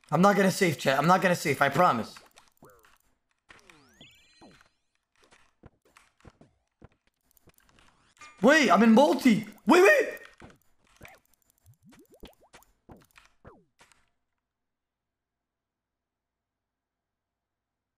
I'm not gonna save, chat. I'm not gonna save, I promise. Wait, I'm in multi. Wait.